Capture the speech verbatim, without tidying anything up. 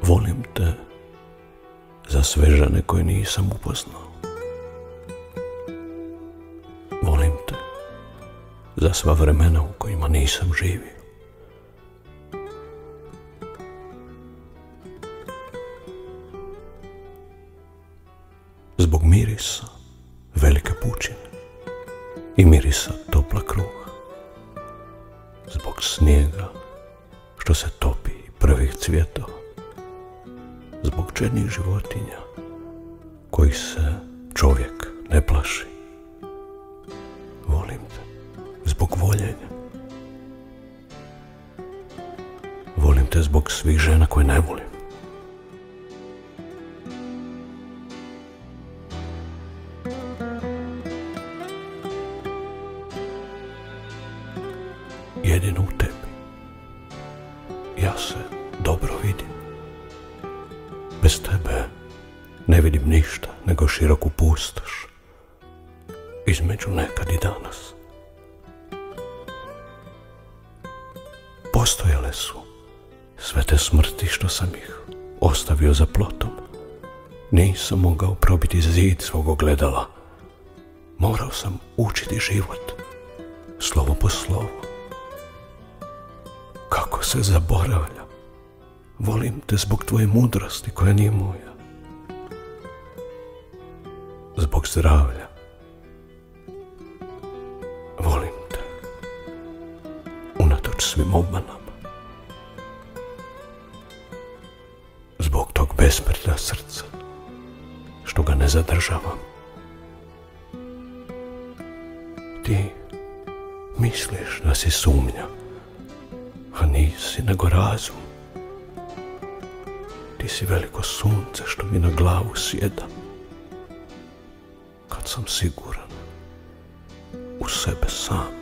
Volim te za sve žene koje nisam upoznao. Volim te za sva vremena u kojima nisam živio. Zbog mirisa velike pučine i mirisa topla kruha. Zbog snijega što se topi i prvih cvjetova. Zbog čednih životinja kojih se čovjek ne plaši. Volim te zbog voljenja. Volim te zbog svih žena koje ne volim. Jedino u tebi ja se dobro vidim. Bez tebe ne vidim ništa nego široku pustoš između nekad i danas. Postojale su sve te smrti što sam ih ostavio za plotom. Nisam mogao probiti zid svog ogledala. Morao sam učiti život, slovo po slovo. Kako se zaboravlja. Volim te zbog tvoje mudrosti koja nije moja. Zbog zdravlja. Volim te. Unatoč svim obmanama. Zbog tog besmrtna srca što ga ne zadržavam. Ti misliš da si sumnja, a nisi nego razum. Ti si veliko sunce što mi na glavu sjeda. Kad sam siguran u sebe sam.